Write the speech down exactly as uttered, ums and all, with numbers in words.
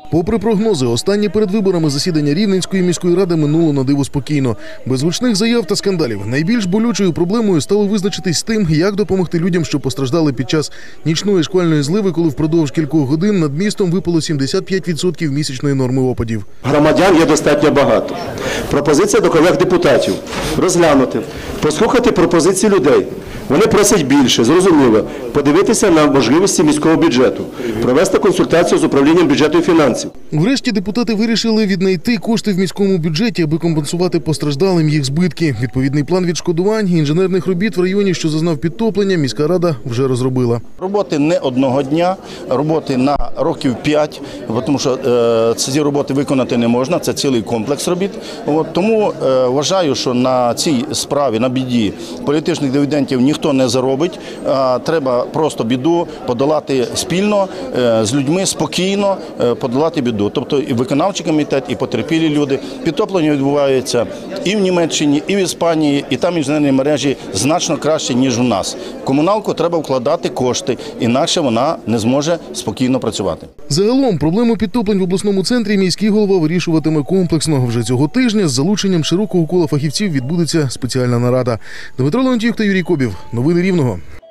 Попри прогнози, останнє перед виборами засідання Рівненської міської ради минуло на диво спокійно. Без гучних заяв та скандалів. Найбільш болючою проблемою стало визначитись з тим, як допомогти людям, що постраждали під час нічної шквальної зливи, коли впродовж кількох годин над містом випало сімдесят п'ять відсотків місячної норми опадів. Громадян є достатньо багато. Пропозиція до колег-депутатів – розглянути, послухати пропозиції людей. Вони просять більше, зрозуміло, подивитися на можливості міського бюджету, провести консультацію з управлінням бюджету і фінансів. Врешті депутати вирішили віднайти кошти в міському бюджеті, аби компенсувати постраждалим їх збитки. Відповідний план відшкодувань і інженерних робіт в районі, що зазнав підтоплення, міська рада вже розробила. Роботи не одного дня, роботи на років п'ять, тому що е, ці роботи виконати не можна, це цілий комплекс робіт. От, тому е, вважаю, що на цій справі, на біді політичних дивідендів ніхто не заробить. Е, треба просто біду подолати спільно, е, з людьми, спокійно е, подолати біду. Тобто і виконавчий комітет, і потерпілі люди. Підтоплення відбувається і в Німеччині, і в Іспанії, і там інженерні мережі значно краще, ніж у нас. В комуналку треба вкладати кошти, інакше вона не зможе спокійно працювати. Загалом проблему підтоплень в обласному центрі міський голова вирішуватиме комплексно. Вже цього тижня з залученням широкого кола фахівців відбудеться спеціальна нарада. Дмитро Леонтіюк та Юрій Кобів. Новини Рівного.